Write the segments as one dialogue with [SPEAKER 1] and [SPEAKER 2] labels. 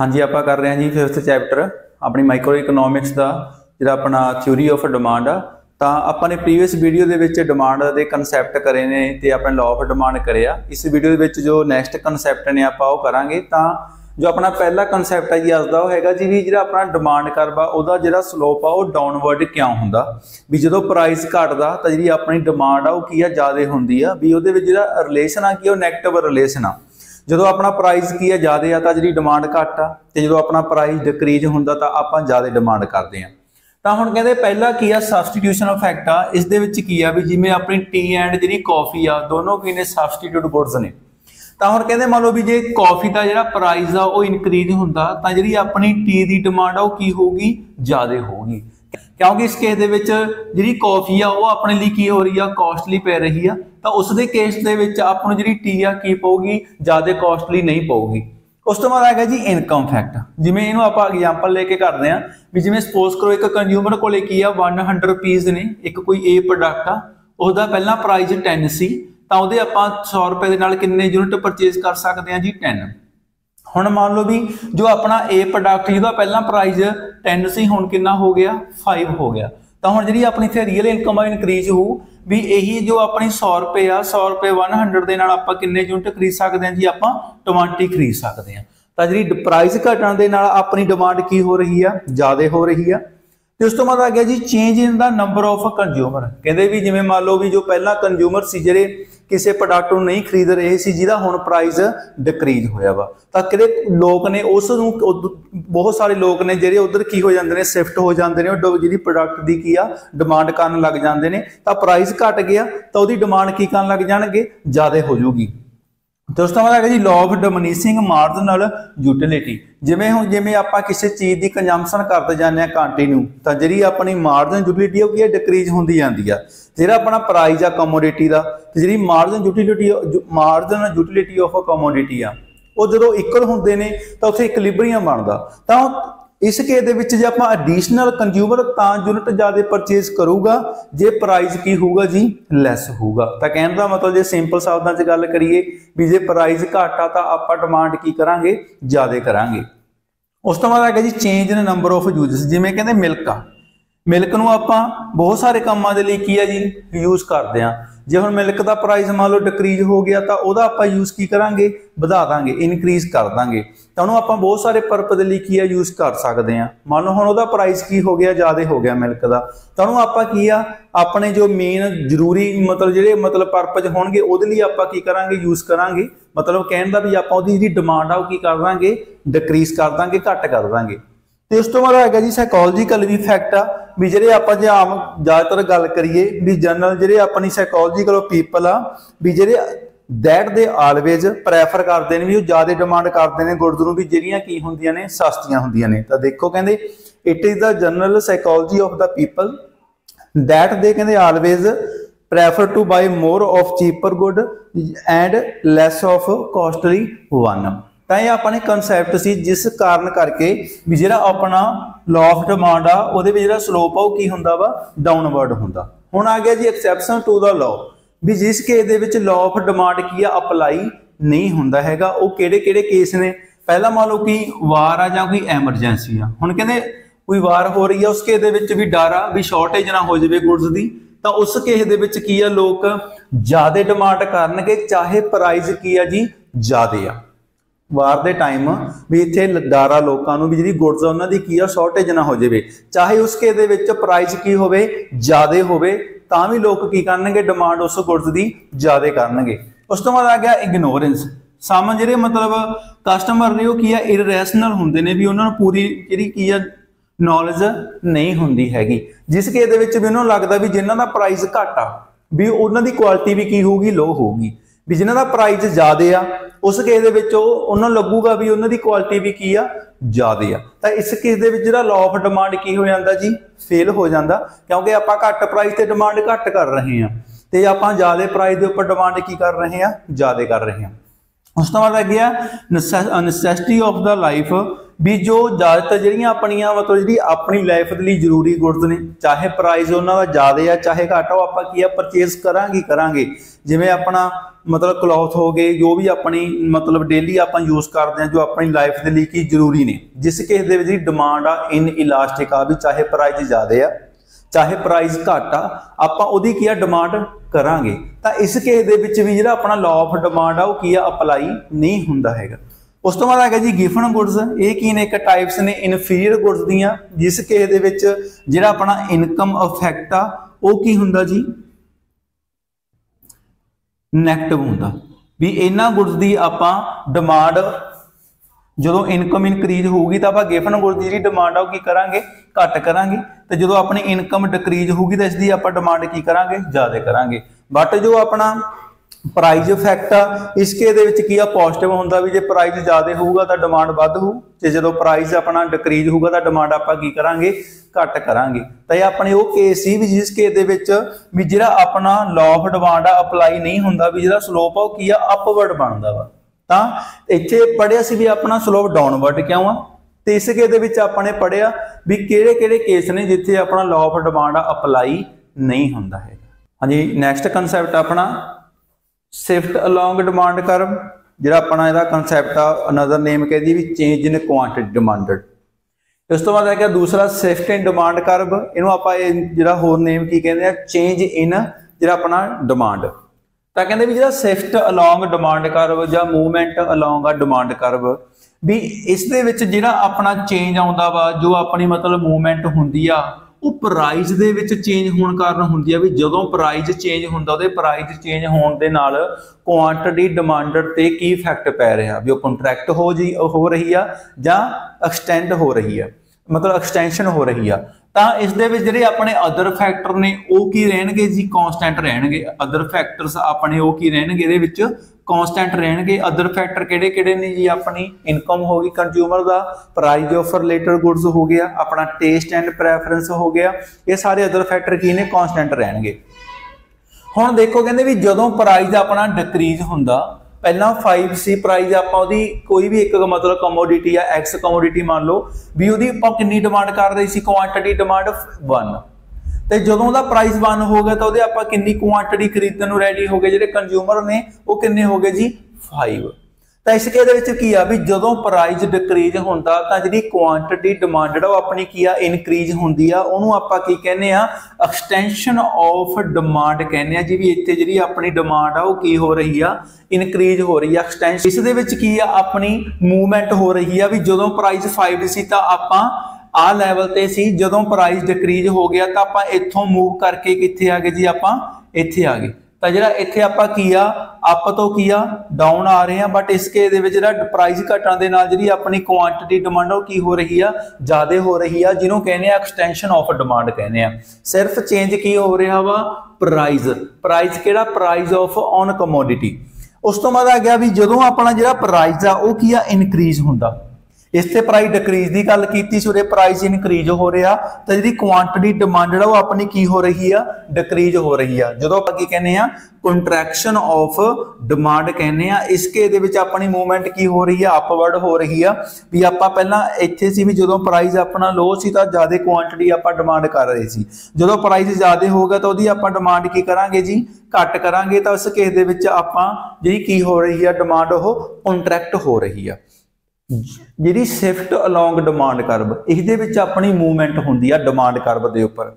[SPEAKER 1] हाँ जी, आप कर रहे हैं जी 5th चैप्टर अपनी माइक्रो इकोनॉमिक्स का जो अपना थ्योरी ऑफ डिमांड आ। तो आपने प्रीवियस वीडियो के डिमांड के कंसैप्ट करे ने तो अपने लॉ ऑफ डिमांड करे आ। इस वीडियो के जो नैक्सट कंसैप्ट ने आप करांगे। तो जो अपना पहला कंसैप्ट है जी अज का है जी भी जो अपना डिमांड करवा वह जो स्लोप आ डाउनवर्ड क्यों होंगे भी जो प्राइस घटता तो जी अपनी डिमांड आ की ज़्यादा होंगी आ भी वो रिलेशन आ कि नैगेटिव रिलेशन आ। जो अपना प्राइस की है ज़्यादा तो जी डिमांड घट आ तो जो अपना प्राइस डिक्रीज होंगे तो आप ज़्यादा डिमांड करते हैं। तो हुण कहते पहला की है सबसटीट्यूशन इफैक्ट आ। इस की है भी जिमें अपनी टी एंड जी कॉफी आ दोनों की ने सबसटीट्यूट गुड्स ने। तो हुण कहते मान लो भी जे कॉफी का जो प्राइस आ वो इनक्रीज होंगे तो जी अपनी टी की डिमांड आ की होगी ज़्यादा होगी क्योंकि इस केस जी कॉफी आ वो अपने लिए की हो रही है कॉस्टली पै रही है। तो उसके केस के आपको जी टी आ की पऊगी ज़्यादा कॉस्टली नहीं पऊगी। उस तो बाद आ गया जी इनकम फैक्ट जिमें इनू आप एग्जाम्पल लेके करते हैं भी जिमें सपोज करो एक कंज्यूमर को की 100 रुपीज़ ने एक कोई ए प्रोडक्ट आ उसका पहला प्राइस 10 सी तो वो आप 100 रुपए के नाल कितने यूनिट परचेज कर सकते हैं जी 10। हुण मान लो भी जो अपना ए प्रोडक्ट जिसका पहला प्राइस 10 सी हुण कितना हो गया 5 हो गया। तो हुण जी अपनी इत्थे रियल इनकम इनक्रीज हो भी यही जो अपनी 100 रुपए आ 100 रुपए 100 के नाल आपां कितने यूनिट खरीद सकते हैं जी आपां 20 खरीद सकते हैं। तो जी प्राइस घटण दे नाल अपनी डिमांड की हो रही है ज़्यादा हो रही है। तो उस तो बाद आ गया जी change in the number of consumer कहते भी जिमें मान लो भी जो पहला कंज्यूमर से ਜਿਹੜੇ किसी प्रोडक्ट नहीं खरीद रहे सी जिहदा हुण प्राइस डिक्रीज होया वा तो किहड़े लोग ने उस बहुत सारे लोग ने जिहड़े उधर की हो जाते हैं शिफ्ट हो जाते हैं जिहड़ी प्रोडक्ट की की आ डिमांड करन लग जाते हैं तो प्राइस घट गया तो उसकी डिमांड की करन लग जाणगे ज़्यादा हो जाऊगी। तो उस तो बाद जी law of diminishing marginal utility जिमें हुण जिमें आप किसी चीज़ की कंजम्पशन करते जाने कंटिन्यू तो जी अपनी मार्जिन यूटिलिटी की डिक्रीज होंदी जाती है। जो अपना प्राइस आ कमोडिटी का जी मार्जिन यूटिलिटी ऑफ कमोडिटी आ वो जो इक्वल होंगे ने तो उत्थे इक्विलिब्रियम बनता। तो इस केस जो आप एडिशनल कंज्यूमर तो यूनिट ज़्यादा परचेज करूगा जे प्राइस की होगा जी लैस होगा। तो कहने का मतलब जो सिंपल शब्दों से गल करिए भी जे प्राइस घट आ तो आप डिमांड की करांगे ज़्यादा करांगे। उस तो बाद आ गया जी change in number of uses जिमें कहते मिल्क आ मिल्क नूं आपां बहुत सारे कामों के लिए की है जी यूज़ करते हैं। जे हुण मिल्क का प्राइस मान लो डिक्रीज हो गया तो वह आप यूज़ की करांगे बढ़ा देंगे इनक्रीज कर देंगे तो उन्होंने आप बहुत सारे परपज लिए की है यूज़ कर सकते हैं। मान लो हुण वह प्राइस की हो गया ज़्यादा हो गया मिल्क का तो उन्होंने आप की अपने जो मेन जरूरी मतलब जो मतलब परपज होंगे वो आप की करांगे यूज़ करांगे मतलब कहने का भी आप जी डिमांड आ की कर देंगे डिक्रीज कर देंगे घट कर देंगे। तो उस तो बाद है जी साइकोलॉजिकल भी फैक्ट आ भी जे आप आम ज़्यादातर गल करिए भी जनरल जे अपनी साइकोलॉजिकल पीपल आ भी जे दैट दे ऑलवेज प्रैफर करते हैं भी वो ज़्यादा डिमांड करते हैं गुड्स नूं भी जिहड़ियां की होंदियां ने सस्तियां होंदियां ने। तो देखो कहते it is the general psychology of the people that they कहते always prefer to buy more of cheaper good and less of costly one. तो यह अपने कंसैप्ट सी जिस कारण करके भी जो अपना लॉ ऑफ डिमांड आ उहदे विच जिहड़ा स्लोप आ की हुंदा वा डाउनवर्ड हुंदा। हुण आ गया जी एक्सैप्शन टू द लॉ भी जिस केस दे विच लॉ ऑफ डिमांड की अप्लाई नहीं हुंदा हैगा वो किहड़े-किहड़े केस ने। पहला मान लो कि वार आ जां कोई एमरजेंसी आ हुण कहंदे कोई वार हो रही है उस केस दे विच भी डर आ भी शॉर्टेज ना हो जाए गुड्स की तो उस केस दे विच की आ लोग ज़्यादा डिमांड करनगे चाहे प्राइस की आ जी ज़्यादा आ। वार दे टाइम भी इत्थे डर आ लोकां नूं भी जिहड़ी गुड्स उन्हां दी की आ शॉर्टेज ना हो जाए चाहे उस केस दे विच प्राइस की होवे ज़्यादा होवे तां भी लोग की करनगे डिमांड उस गुड्स की ज़्यादा करनगे। उस तो बाद आ गया इग्नोरेंस सम जिहड़े मतलब कस्टमर ने वो की है इरैशनल हुंदे ने भी उन्हां नूं पूरी जिहड़ी की है नॉलेज नहीं हुंदी हैगी जिस केस दे विच भी उन्हां नूं लगदा भी जिन्हां दा प्राइस घट आ भी उन्हां दी क्वालिटी भी की होगी लो होगी भी जिन्हां दा प्राइस ज़्यादा आ उस केस दे विच उन्हां लगूगा भी उन्हां दी क्वालिटी भी की आ ज़्यादा आ। तो इस केस दे विच जिहड़ा लॉ ऑफ डिमांड की हो जाता जी फेल हो जाता क्योंकि आप घट प्राइस से डिमांड घट कर रहे हैं तो आप ज़्यादा प्राइस के उपर डिमांड की कर रहे हैं ज़्यादा कर रहे हैं। उस तो बाद आ गया नैसेसिटी ऑफ द लाइफ भी जो ज़्यादातर ਜਿਹੜੀਆਂ ਆਪਣੀਆਂ मतलब ਜਿਹੜੀ ਆਪਣੀ ਲਾਈਫ ਦੇ ਲਈ ਜ਼ਰੂਰੀ ਗੁड्स ਨੇ, ਚਾਹੇ ਪ੍ਰਾਈਸ ਉਹਨਾਂ ਦਾ ਜ਼ਿਆਦਾ ਆ ਚਾਹੇ ਘੱਟ, ਉਹ ਆਪਾਂ ਕੀ ਆ परचेज ਕਰਾਂਗੇ। ਜਿਵੇਂ ਆਪਣਾ मतलब क्लॉथ हो गए, जो भी अपनी मतलब डेली आप यूज करते हैं, जो अपनी लाइफ के लिए की जरूरी ने, जिस केस दे विच डिमांड आ इन इलास्टिक आ भी चाहे प्राइस ज़्यादा आ चाहे प्राइस घट आ, आपां उहदी की आ डिमांड करांगे। तां इस केस दे विच भी जिहड़ा अपना लॉ ऑफ डिमांड आ वो की आ अप्लाई नहीं हुंदा हैगा। उस तो बाद है जी गिवन गुड्स, ये की ने एक टाइप्स ने इनफीरियर गुड्स दियां, जिस केस दे विच जिहड़ा अपना इनकम इफेक्ट आ वो की हुंदा जी नैगेटिव होंदा। भी इन्हां गुड्स की आपां डिमांड जो इनकम इनक्रीज होगी तो आप गिवन गुड्स की डिमांड आ की करांगे घट करांगे, तो जो अपनी इनकम डिक्रीज होगी तो इसकी आप डिमांड की करांगे ज़्यादा करांगे। बट जो अपना प्राइज इफेक्ट आ इसके दे विच की आ पॉजिटिव होंदा भी जे प्राइस ज़्यादा होगा तो डिमांड वध होऊ, ते जो प्राइस अपना डिक्रीज होगा तो डिमांड आप की करांगे घट करांगे। तो यह अपने वो केस ही भी जिस केस दे विच भी जिहड़ा अपना लॉ ऑफ डिमांड आ अप्लाई नहीं हुंदा, भी जिहड़ा स्लोप आ की आ अपवर्ड बनदा वा। तां इत्थे पढ़िया सी भी अपना स्लोप डाउनवर्ड क्यों आ, ते इस केस दे विच आपने पढ़िया भी किहड़े-किहड़े केस ने जिथे अपना लॉ ऑफ डिमांड अप्लाई नहीं हुंदा है। हाँ जी, नैक्सट कंसैप्ट अपना शिफ्ट अलोंग डिमांड कर्व, जिहड़ा अपना इहदा कंसैप्ट आ अनदर नेम कह दी भी चेंज इन क्वांटिटी डिमांडेड। इस तो बाद है दूसरा शिफ्ट इन डिमांड कर्व, इनू आपां जिहड़ा होर नेम की कहते हैं चेंज इन जिहड़ा अपना डिमांड। तो कहते भी जिहड़ा शिफ्ट अलोंग डिमांड कर्व या मूवमेंट अलोंग आ डिमांड कर्व, भी इस दे विच जिहड़ा अपना चेंज आउंदा वा, जो अपनी मतलब मूवमेंट हुंदी आ वो प्राइस दे विच चेंज होने कारण हुंदी आ। भी जदों प्राइस चेंज हुंदा उहदे प्राइस चेंज होने दे नाल क्वांटिटी डिमांडेड ते की इफैक्ट पै रहा, भी वो कंट्रैक्ट हो रही आ जां एक्सटेंड हो रही है, मतलब एक्सटेंशन हो रही आ। तां इस दे विच जिहड़े अपने अदर फैक्टर ने वो की रहणगे जी कॉन्स्टेंट रहणगे। अदर फैक्टर्स अपने वो की रहणगे इहदे विच कॉन्स्टेंट रहणगे। अदर फैक्टर किहड़े-किहड़े ने जी, अपनी इनकम होगी कंज्यूमर दा, प्राइस ऑफ रिलेटेड गुड्स हो गया, अपना टेस्ट एंड प्रेफरेंस हो गया, ये सारे अदर फैक्टर की ने कॉन्स्टेंट रहणगे। हुण देखो कहंदे भी जदों प्राइस अपना डिक्रीज हुंदा, पहला 5 सी प्राइस आपां उहदी कोई भी एक मतलब कमोडिटी या एक्स कमोडिटी मान लो भी उहदी आपां कितनी डिमांड कर रहे सी, क्वांटिटी डिमांड 1, तो जदों दा प्राइस 1 हो गया तो उहदे आपां कितनी क्वांटिटी खरीदण नूं रेडी हो गए, जिहड़े कंज्यूमर ने वो कितने हो गए जी 5। तो इस केस दे विच की आ भी जदों प्राइस डिक्रीज हुंदा तां जिहड़ी क्वांटिटी डिमांडेड वो अपनी की आ इनक्रीज हुंदी आ, उहनूं आपां की कहने आ एक्सटेंशन ऑफ डिमांड कहने आ जी। भी इत्थे जिहड़ी अपनी डिमांड आ वो की हो रही आ इनक्रीज हो रही है, एक्सटेंशन। इस दे विच की आ अपनी मूवमेंट हो रही है, भी जदों प्राइस 5 सी तां आपां आ लैवल ते सी, जदों प्राइस डिक्रीज हो गया तां आपां इत्थों मूव करके कित्थे आ गए जी, आपां इत्थे आ गए। तो जिहड़ा इत्थे आपां की आ अप तो की आ डाउन आ रहे हैं, बट इस केस दे विच जिहड़ा प्राइस घटण दे नाल जिहड़ी अपनी क्वांटिटी डिमांड की हो रही आ ज़्यादा हो रही आ, जिन्हों कहने आ एक्सटेंशन ऑफ डिमांड कहने आ। सिर्फ चेंज की हो रहा वा प्राइस, प्राइस किहड़ा प्राइस ऑफ ऑन कमोडिटी। उस तो बाद आ गया भी जदों अपना जिहड़ा प्राइस आ वो की आ इनक्रीज हुंदा, इत्थे प्राइस डिक्रीज की गल कीती सी, उहदे प्राइस इनक्रीज हो रहा, तो जिहड़ी क्वांटिटी डिमांडेड वो अपनी की हो रही है डिक्रीज हो रही है। जदों आपां की कहने आ कंट्रैक्शन ऑफ डिमांड कहने आ, इसके दे विच अपनी मूवमेंट की हो रही है अपवर्ड हो रही है। भी आपां पहलां इत्थे सी भी जदों प्राइस अपना लो सी तां ज़्यादा क्वांटिटी आपां डिमांड कर रहे सी, जदों प्राइस ज़्यादा होगा तो उहदी आपां डिमांड की करांगे जी घट करांगे। तो इस केस दे विच आपां जिहड़ी की हो रही है डिमांड वो कंट्रैक्ट हो रही है। जिहड़ी शिफ्ट अलोंग डिमांड कर्व, इसदे विच अपनी मूवमेंट हुंदी आ डिमांड कर्व दे उपर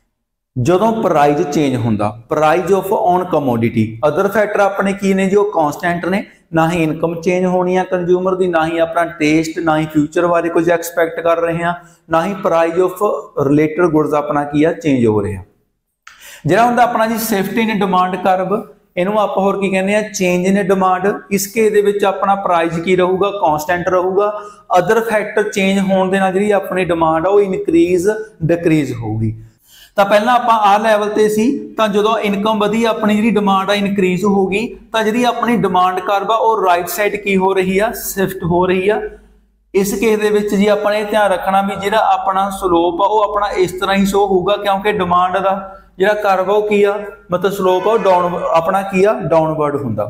[SPEAKER 1] जदों प्राइस चेंज हुंदा, price of on commodity. Other factor अपने की ने जो कॉन्स्टेंट ने, ना ही इनकम चेंज होनी है कंज्यूमर की, ना ही अपना टेस्ट, ना ही फ्यूचर बारे कुछ एक्सपैक्ट कर रहे हैं, ना ही प्राइस ऑफ रिलेटेड गुड्स अपना की चेंज हो रहा। जिहड़ा हुंदा अपना जी शिफ्ट इन डिमांड कर्व, इनू आप होर की कहने चेंज इन डिमांड। इसके दे विच अपना प्राइस की रहूगा कॉन्स्टेंट रहूगा, अदर फैक्टर चेंज होने दे नाल जिहड़ी अपनी डिमांड आ वो इनक्रीज डिक्रीज होगी। तो पहला आपां आ लैवल ते सी, तां जदों इनकम वधी अपनी जिहड़ी डिमांड आ इनक्रीज होगी, तां जिहड़ी अपनी डिमांड कर्व आ वो राइट साइड की हो रही है शिफ्ट हो रही है। इस केस दे विच जी अपने ध्यान रखना भी जिहड़ा अपना स्लोप आ वो अपना इस तरह ही शो होगा, क्योंकि डिमांड का जिहड़ा कर्व आ की आ मतलब स्लोप आ डाउन अपना की आ डाउनवर्ड हुंदा।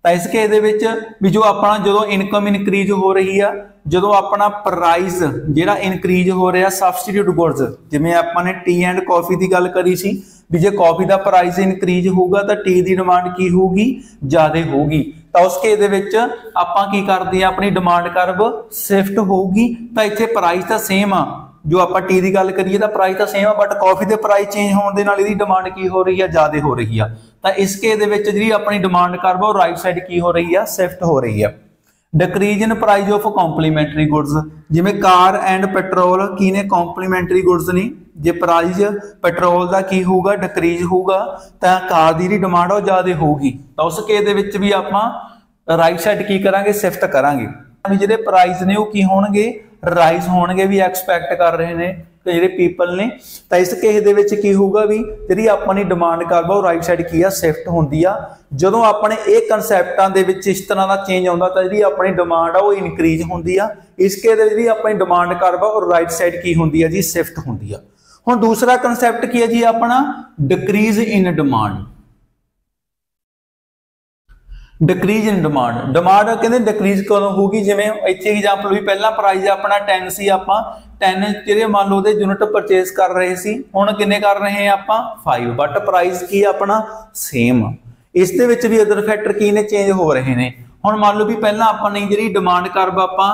[SPEAKER 1] ਤਾਂ ਇਸ ਕੇਸ ਦੇ ਵਿੱਚ ਵੀ ਜੋ ਆਪਣਾ ਜਦੋਂ ਇਨਕਮ ਇਨਕਰੀਜ਼ ਹੋ ਰਹੀ ਆ, ਜਦੋਂ ਆਪਣਾ ਪ੍ਰਾਈਸ ਜਿਹੜਾ ਇਨਕਰੀਜ਼ ਹੋ ਰਿਹਾ ਸਬਸਟੀਟਿਊਟ ਗੁੱਡਸ, ਜਿਵੇਂ ਆਪਾਂ ਨੇ ਟੀ ਐਂਡ ਕਾਫੀ ਦੀ ਗੱਲ ਕਰੀ ਸੀ ਵੀ ਜੇ ਕਾਫੀ ਦਾ ਪ੍ਰਾਈਸ ਇਨਕਰੀਜ਼ ਹੋਊਗਾ ਤਾਂ ਟੀ ਦੀ ਡਿਮਾਂਡ ਕੀ ਹੋਊਗੀ, ਜ਼ਿਆਦਾ ਹੋਊਗੀ। ਤਾਂ ਉਸ ਕੇਸ ਦੇ ਵਿੱਚ ਆਪਾਂ ਕੀ ਕਰਦੇ ਆ, ਆਪਣੀ ਡਿਮਾਂਡ ਕਰਵ ਸ਼ਿਫਟ ਹੋਊਗੀ। ਤਾਂ ਇੱਥੇ ਪ੍ਰਾਈਸ ਤਾਂ ਸੇਮ ਆ, जो आप टी की गल करिए तो प्राइस तो सेम है, बट कॉफी के प्राइस चेंज होने के नाल इहदी डिमांड की हो रही है, ज़्यादा हो रही है। तो इस केस दे विच जिहड़ी अपनी डिमांड करव वो राइट साइड की हो रही है, शिफ्ट हो रही है। Decrease in price of complementary goods, जिवें कार एंड पेट्रोल की ने कॉम्पलीमेंटरी गुड्स ने, जे प्राइस पेट्रोल का की होगा डिक्रीज होगा तो कार की डिमांड वो ज़्यादा होगी। तो उस केस दे विच भी आपां राइट साइड की करांगे, शिफ्ट करांगे। जिहड़े प्राइस ने वो की होणगे, राइज होणगे भी एक्सपैक्ट कर रहे हैं जिहड़े पीपल ने। तो इस केस दे विच की होगा भी जिहड़ी अपनी डिमांड करवा वो राइट साइड की आ, शिफ्ट होंदी आ। जदों अपने ये कंसैप्टां दे विच इस तरह का चेंज आउंदा तां जिहड़ी अपनी डिमांड आ वो इनक्रीज होंदी आ। इस केस दे जिहड़ी अपनी डिमांड करवा वो राइट साइड की होंदी आ जी, शिफ्ट होंदी आ। हुण दूसरा कंसैप्ट की है जी अपना decrease in demand. Decrease in demand, demand कहते डिक्रीज कदों होगी, जिवें इत्थे एग्जांपल भी पहला प्राइस अपना 10 सी, आपां 10 ਜਿਹੜੇ मान लो यूनिट परचेज कर रहे सी, हुण किन्ने कर रहे हैं आपां 5, बट प्राइस की अपना सेम। इस दे विच भी अदर फैक्टर की ने चेंज हो रहे हैं। हुण मान लो भी पहला आपां ने जिहड़ी डिमांड करव आपां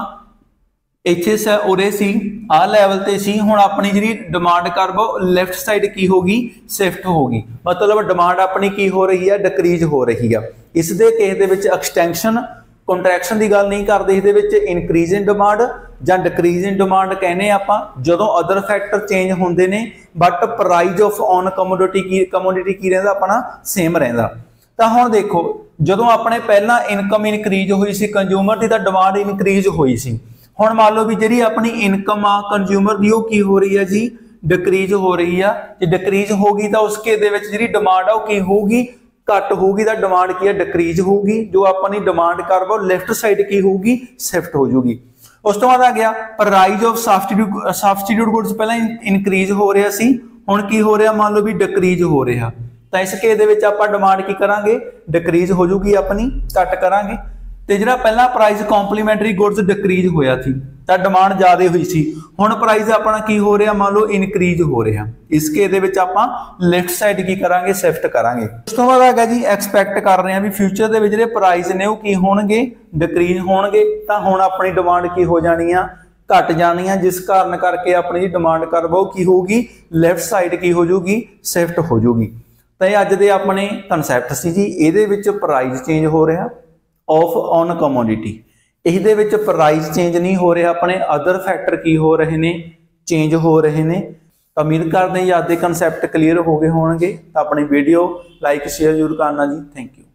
[SPEAKER 1] इत्थे उरे सी आ लैवल ते सी, हुण अपनी जिहड़ी डिमांड करव लैफ्ट साइड की होगी, शिफ्ट होगी। मतलब डिमांड अपनी की हो रही है, डिक्रीज हो रही है। इस दे केस दे विच एक्सटेंशन कंट्रैक्शन की गल नहीं करते, इहदे विच इनक्रीज इन डिमांड जां डिक्रीज इन डिमांड कहने आपां जदों अदर फैक्टर चेंज होंदे ने but price of on commodity की रहिंदा अपना सेम रहिंदा। तां हुण देखो जदों अपने पहला इनकम इनक्रीज हुई सी कंज्यूमर की, तां डिमांड इनक्रीज हुई सी। हुण मान लो भी जिहड़ी अपनी इनकम आ कंज्यूमर की, वो की हो रही है जी, डिक्रीज हो रही है। जे डिक्रीज होगी तो उस केस दे विच जिहड़ी डिमांड आ वो की होगी, घट होगी। तो डिमांड की है, डिक्रीज होगी। जो अपनी डिमांड करवा लैफ्ट साइड की होगी, शिफ्ट हो जाएगी। उस तो बाद आ गया प्राइस ऑफ सबस्टीट्यूट गुड्स, पहला इनक्रीज हो रहा सी, हुण की हो रहा मान लो भी डिक्रीज हो रहा। तो इस केस दे विच आपां डिमांड की करांगे, डिक्रीज हो जाएगी, अपनी घट करांगे। तो जिहड़ा पहला प्राइस कॉम्पलीमेंटरी गुड्स डिक्रीज होया थी तो डिमांड ज़्यादा हुई सी, हुण प्राइस अपना की हो रहा मान लो इनक्रीज हो रहा। इस केस दे विच आपां लैफ्ट साइड की करांगे, शिफ्ट करांगे। उस तो बाद आ गया जी एक्सपैक्ट कर रहे हैं भी फ्यूचर दे विच जिहड़े प्राइस ने वो की होणगे, डिक्रीज होणगे। तो हुण अपनी डिमांड की हो जानी आ, घट जानी आ, जिस कारण करके अपनी डिमांड करवो की होगी, लैफ्ट साइड की हो जाऊगी, शिफ्ट हो जाऊगी। तो ये अज दे अपने कंसैप्ट सी जी। इहदे विच प्राइस चेंज हो रहा ऑफ ऑन कमोडिटी, इहदे विच प्राइस चेंज नहीं हो रहा, अपने अदर फैक्टर की हो रहे ने, चेंज हो रहे ने। तो उम्मीद करते हैं अज दे कंसैप्ट क्लीयर हो गए होणगे। तो अपनी वीडियो लाइक शेयर जरूर करना जी। Thank you.